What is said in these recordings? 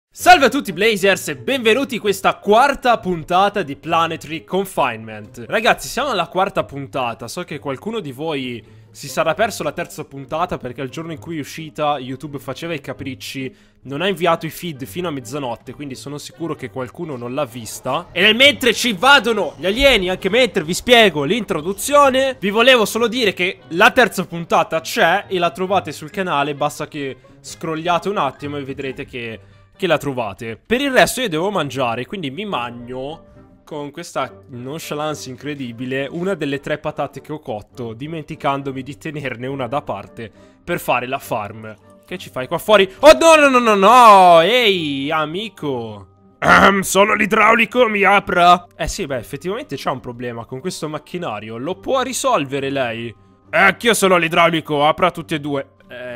Salve a tutti Blazers e benvenuti in questa quarta puntata di Planetary Confinement. Ragazzi, siamo alla quarta puntata. So che qualcuno di voi si sarà perso la terza puntata perché il giorno in cui è uscita YouTube faceva i capricci, non ha inviato i feed fino a mezzanotte, quindi sono sicuro che qualcuno non l'ha vista. E nel mentre ci invadono gli alieni, anche mentre vi spiego l'introduzione, vi volevo solo dire che la terza puntata c'è e la trovate sul canale, basta che scrolliate un attimo e vedrete che la trovate. Per il resto io devo mangiare, quindi mi magno con questa nonchalance incredibile una delle 3 patate che ho cotto, dimenticandomi di tenerne una da parte per fare la farm. Che ci fai qua fuori? Oh no! Ehi, amico! Sono l'idraulico, mi apra! Sì, beh, effettivamente c'ha un problema con questo macchinario. Lo può risolvere lei? Anch'io sono l'idraulico, apra tutti e due.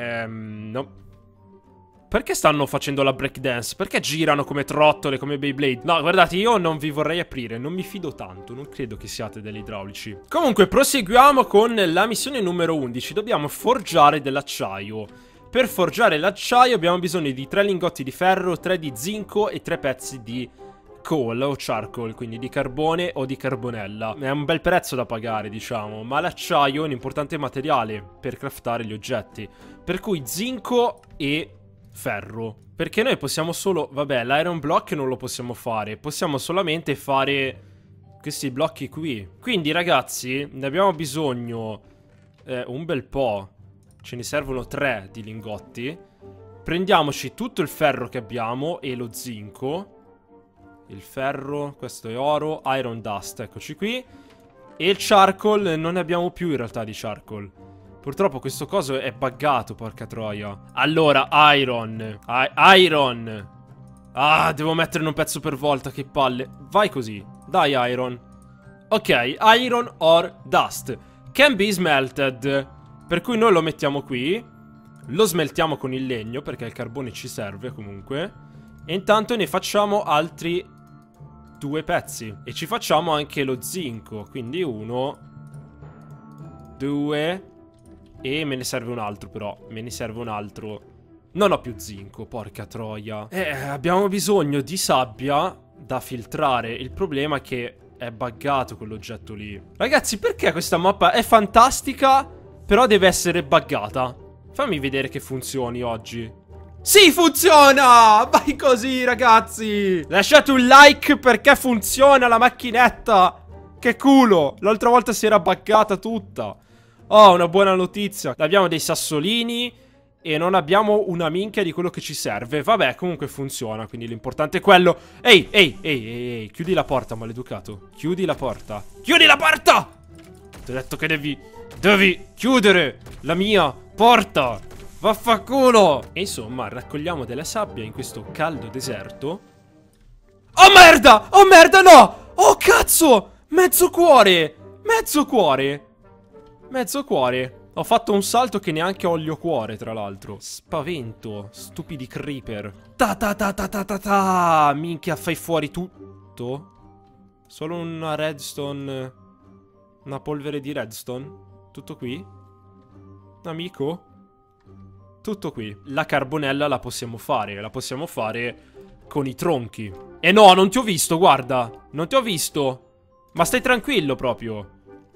No. Perché stanno facendo la breakdance? Perché girano come trottole, come Beyblade? No, guardate, io non vi vorrei aprire, non mi fido tanto, non credo che siate degli idraulici. Comunque, proseguiamo con la missione numero 11. Dobbiamo forgiare dell'acciaio. Per forgiare l'acciaio abbiamo bisogno di 3 lingotti di ferro, 3 di zinco e 3 pezzi di coal o charcoal, quindi di carbone o di carbonella. È un bel prezzo da pagare, diciamo, ma l'acciaio è un importante materiale per craftare gli oggetti. Per cui zinco e ferro. Perché noi possiamo solo... Vabbè, l'iron block non lo possiamo fare. Possiamo solamente fare questi blocchi qui. Quindi, ragazzi, ne abbiamo bisogno un bel po'. Ce ne servono 3 di lingotti. Prendiamoci tutto il ferro che abbiamo e lo zinco. Il ferro, questo è oro. Iron dust, eccoci qui. E il charcoal, non ne abbiamo più in realtà di charcoal. Purtroppo questo coso è buggato, porca troia. Allora, iron. Iron. Ah, devo metterne un pezzo per volta, che palle. Vai così. Dai, iron. Ok, iron or dust. Can be smelted. Per cui noi lo mettiamo qui. Lo smeltiamo con il legno, perché il carbone ci serve comunque. E intanto ne facciamo altri 2 pezzi. E ci facciamo anche lo zinco. Quindi 1, 2... E me ne serve un altro però. Me ne serve un altro. Non ho più zinco, porca troia. Abbiamo bisogno di sabbia da filtrare. Il problema è che è buggato quell'oggetto lì. Ragazzi, perché questa mappa è fantastica, però deve essere buggata? Fammi vedere che funzioni oggi. Sì, funziona! Vai così, ragazzi! Lasciate un like perché funziona la macchinetta! Che culo! L'altra volta si era buggata tutta. Oh, una buona notizia. Abbiamo dei sassolini e non abbiamo una minchia di quello che ci serve. Vabbè, comunque funziona, quindi l'importante è quello. Ehi, chiudi la porta, maleducato. Chiudi la porta. Chiudi la porta! Ti ho detto che devi chiudere la mia porta. Vaffanculo. E insomma, raccogliamo della sabbia in questo caldo deserto. Oh merda! Oh merda, no! Oh cazzo! Mezzo cuore! Mezzo cuore! Mezzo cuore. Ho fatto un salto che neanche ho olio cuore, tra l'altro. Spavento. Stupidi creeper. Ta. Minchia, fai fuori tutto? Solo una redstone. Una polvere di redstone? Tutto qui? Amico? Tutto qui. La carbonella la possiamo fare. La possiamo fare con i tronchi. E no, non ti ho visto, guarda. Non ti ho visto. Ma stai tranquillo proprio.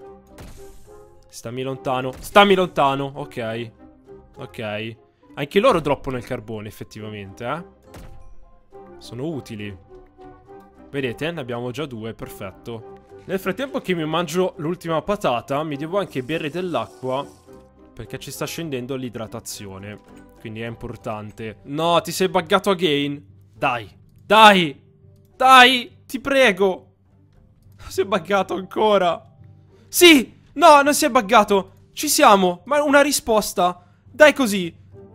Stammi lontano, ok. Ok. Anche loro droppano il carbone, effettivamente, eh. Sono utili. Vedete, ne abbiamo già 2, perfetto. Nel frattempo che mi mangio l'ultima patata, mi devo anche bere dell'acqua, perché ci sta scendendo l'idratazione. Quindi è importante. No, ti sei buggato again. Dai, ti prego. Si è buggato ancora. Sì! No, non si è buggato. Ci siamo. Ma una risposta. Dai così.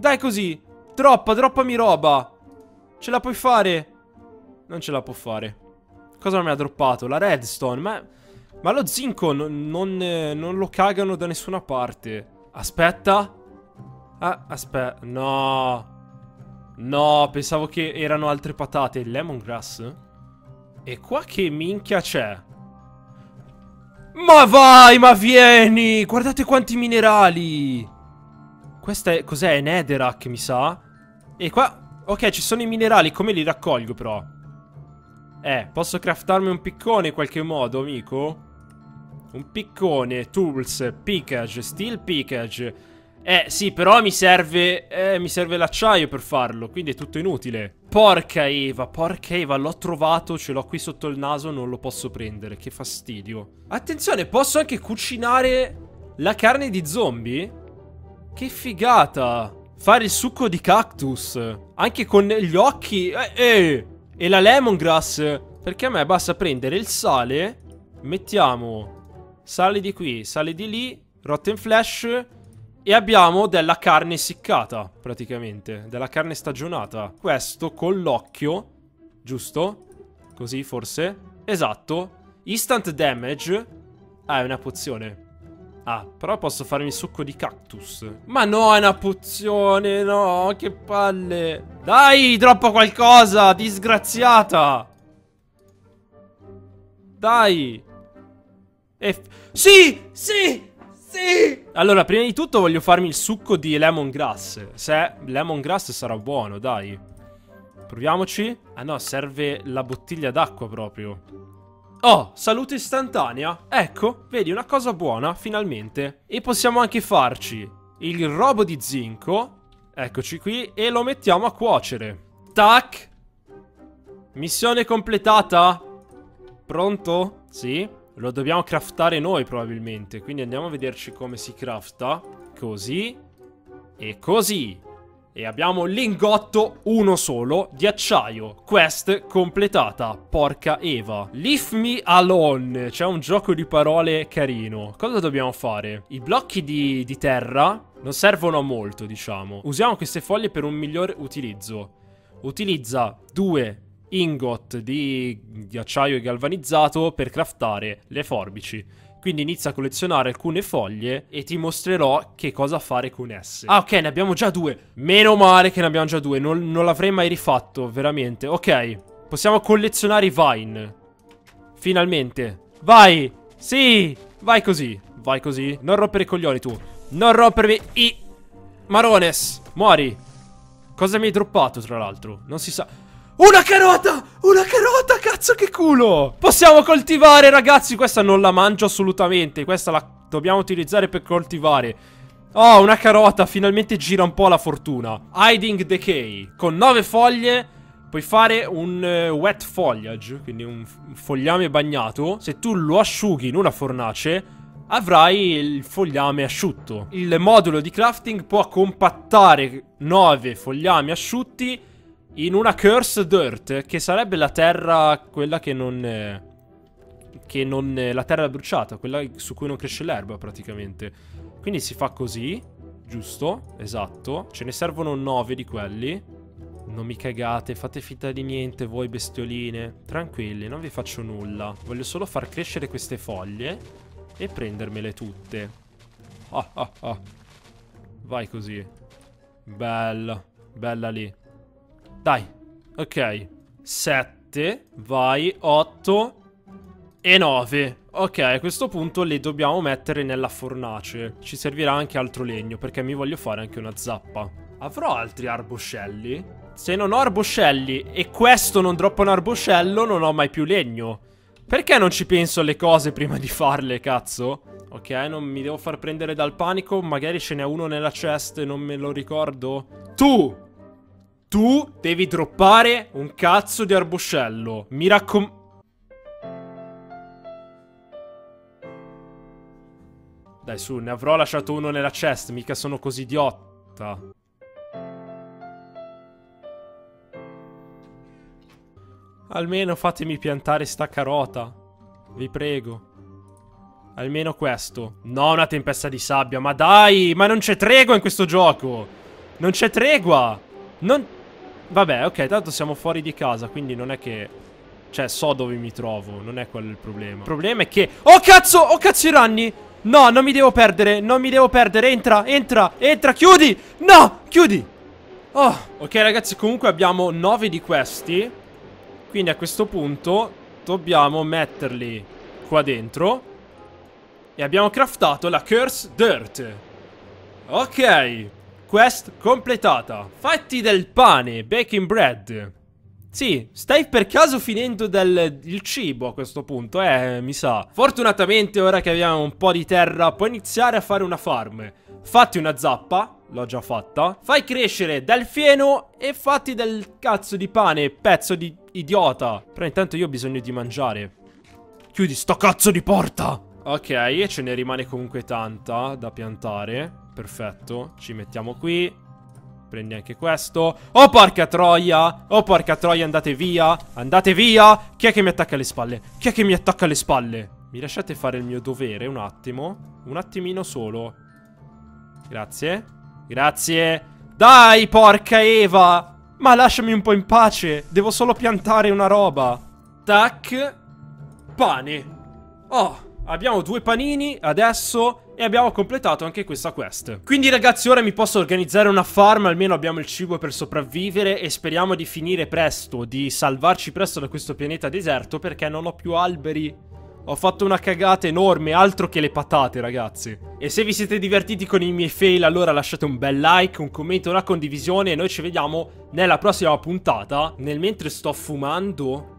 Droppami roba. Ce la puoi fare? Non ce la può fare. Cosa mi ha droppato? La redstone. Ma lo zinco non lo cagano da nessuna parte. Aspetta. Aspetta. No, pensavo che erano altre patate. Il lemongrass? E qua che minchia c'è? Ma vai, ma vieni! Guardate quanti minerali! Questa è... cos'è? Netherrack, mi sa? E qua... Ok, ci sono i minerali, come li raccolgo però? Posso craftarmi un piccone in qualche modo, amico? Un piccone, tools, pickage, steel pickage. Sì, però mi serve l'acciaio per farlo, quindi è tutto inutile. Porca Eva, l'ho trovato, ce l'ho qui sotto il naso, non lo posso prendere, che fastidio. Attenzione, posso anche cucinare la carne di zombie? Che figata! Fare il succo di cactus, anche con gli occhi, E la lemongrass, perché a me basta prendere il sale, mettiamo sale di qui, sale di lì, rotten flesh... E abbiamo della carne essiccata, praticamente. Della carne stagionata. Questo con l'occhio. Giusto? Così, forse. Esatto. Instant damage. Ah, è una pozione. Ah, però posso farmi il succo di cactus. Ma no, è una pozione, no, che palle. Dai, droppa qualcosa, disgraziata. Dai. Sì, sì. Sì! Allora, prima di tutto voglio farmi il succo di lemongrass. Se lemongrass sarà buono, dai. Proviamoci. Ah no, serve la bottiglia d'acqua proprio. Oh, salute istantanea. Ecco, vedi, una cosa buona, finalmente. E possiamo anche farci il robo di zinco. Eccoci qui. E lo mettiamo a cuocere. Tac. Missione completata. Pronto? Sì. Lo dobbiamo craftare noi probabilmente. Quindi andiamo a vederci come si crafta. Così. E così. E abbiamo lingotto uno solo di acciaio. Quest completata. Porca Eva. Leave me alone. C'è un gioco di parole carino. Cosa dobbiamo fare? I blocchi di terra non servono a molto, diciamo. Usiamo queste foglie per un miglior utilizzo. Utilizza 2 ingot di acciaio galvanizzato per craftare le forbici. Quindi inizia a collezionare alcune foglie e ti mostrerò che cosa fare con esse. Ah, ok, ne abbiamo già 2. Meno male che ne abbiamo già 2. Non l'avrei mai rifatto, veramente. Ok, possiamo collezionare i vine. Finalmente. Vai. Sì, vai così. Vai così. Non rompere i coglioni tu. Non rompermi i marones. Muori. Cosa mi hai droppato, tra l'altro? Non si sa. Una carota! Una carota, cazzo che culo! Possiamo coltivare, ragazzi. Questa non la mangio assolutamente. Questa la dobbiamo utilizzare per coltivare. Oh, una carota. Finalmente gira un po' la fortuna. Hiding Decay. Con 9 foglie puoi fare un wet foliage, quindi un fogliame bagnato. Se tu lo asciughi in una fornace, avrai il fogliame asciutto. Il modulo di crafting può compattare 9 fogliami asciutti in una Cursed Dirt, che sarebbe la terra, quella che non la terra bruciata, quella su cui non cresce l'erba praticamente. Quindi si fa così, giusto? Esatto. Ce ne servono 9 di quelli. Non mi cagate, fate finta di niente voi bestioline. Tranquilli, non vi faccio nulla. Voglio solo far crescere queste foglie e prendermele tutte. Ah ah ah. Vai così. Bella, bella lì. Dai, ok. 7, vai, 8 e 9. Ok, a questo punto le dobbiamo mettere nella fornace. Ci servirà anche altro legno, perché mi voglio fare anche una zappa. Avrò altri arboscelli? Se non ho arboscelli e questo non droppa un arboscello, non ho mai più legno. Perché non ci penso alle cose prima di farle, cazzo? Ok, non mi devo far prendere dal panico. Magari ce n'è uno nella chest e non me lo ricordo. Tu devi droppare un cazzo di arboscello. Mi raccomando. Dai, su, ne avrò lasciato uno nella chest. Mica sono così idiota. Almeno fatemi piantare sta carota. Vi prego. Almeno questo. No, una tempesta di sabbia. Ma dai, ma non c'è tregua in questo gioco. Non c'è tregua. Vabbè, ok, tanto siamo fuori di casa, quindi non è che... Cioè, so dove mi trovo, non è quello il problema. Il problema è che... Oh, cazzo! Oh, cazzo i ranni! No, non mi devo perdere, non mi devo perdere. Entra, chiudi! No, chiudi! Oh, ok, ragazzi, comunque abbiamo 9 di questi. Quindi a questo punto dobbiamo metterli qua dentro. E abbiamo craftato la Cursed Dirt. Ok. quest completata. Fatti del pane, baking bread. Sì, stai per caso finendo il cibo a questo punto, mi sa. Fortunatamente ora che abbiamo un po' di terra puoi iniziare a fare una farm. Fatti una zappa, l'ho già fatta. Fai crescere del fieno e fatti del cazzo di pane, pezzo di idiota. Però intanto io ho bisogno di mangiare. Chiudi sto cazzo di porta. Ok, e ce ne rimane comunque tanta da piantare. Perfetto, ci mettiamo qui. Prendi anche questo. Oh porca troia. Oh porca troia, andate via. Andate via. Chi è che mi attacca alle spalle? Chi è che mi attacca alle spalle? Mi lasciate fare il mio dovere un attimo? Un attimino solo. Grazie. Grazie. Dai, porca Eva. Ma lasciami un po' in pace. Devo solo piantare una roba. Tac. Pane. Oh, abbiamo 2 panini adesso. E abbiamo completato anche questa quest. Quindi ragazzi, ora mi posso organizzare una farm. Almeno abbiamo il cibo per sopravvivere. E speriamo di finire presto, di salvarci presto da questo pianeta deserto, perché non ho più alberi. Ho fatto una cagata enorme, altro che le patate ragazzi. E se vi siete divertiti con i miei fail, allora lasciate un bel like, un commento, una condivisione. E noi ci vediamo nella prossima puntata. Nel mentre sto fumando.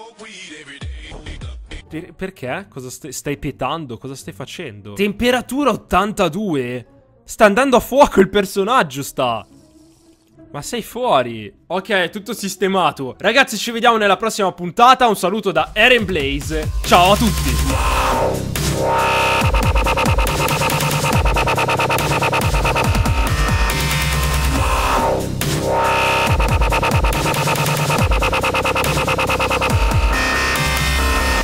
Perché? Cosa stai petando? Cosa stai facendo? Temperatura 82. Sta andando a fuoco il personaggio, sta. Ma sei fuori. Ok, tutto sistemato. Ragazzi, ci vediamo nella prossima puntata. Un saluto da Eren Blaze. Ciao a tutti.